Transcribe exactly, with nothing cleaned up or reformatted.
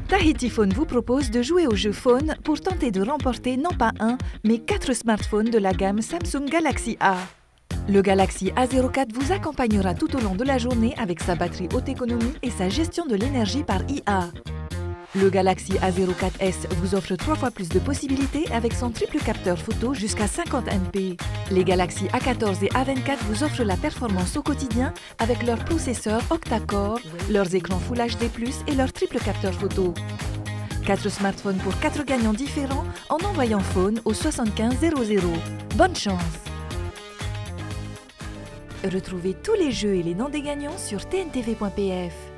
Tahiti Phone vous propose de jouer au jeu Phone pour tenter de remporter non pas un, mais quatre smartphones de la gamme Samsung Galaxy A. Le Galaxy A zéro quatre vous accompagnera tout au long de la journée avec sa batterie haute économie et sa gestion de l'énergie par I A. Le Galaxy A zéro quatre S vous offre trois fois plus de possibilités avec son triple capteur photo jusqu'à cinquante mégapixels. Les Galaxy A quatorze et A vingt-quatre vous offrent la performance au quotidien avec leurs processeurs octa-core, leurs écrans Full H D plus, et leur triple capteur photo. quatre smartphones pour quatre gagnants différents en envoyant Phone au soixante-quinze zéro zéro. Bonne chance! Retrouvez tous les jeux et les noms des gagnants sur T N T V point P F.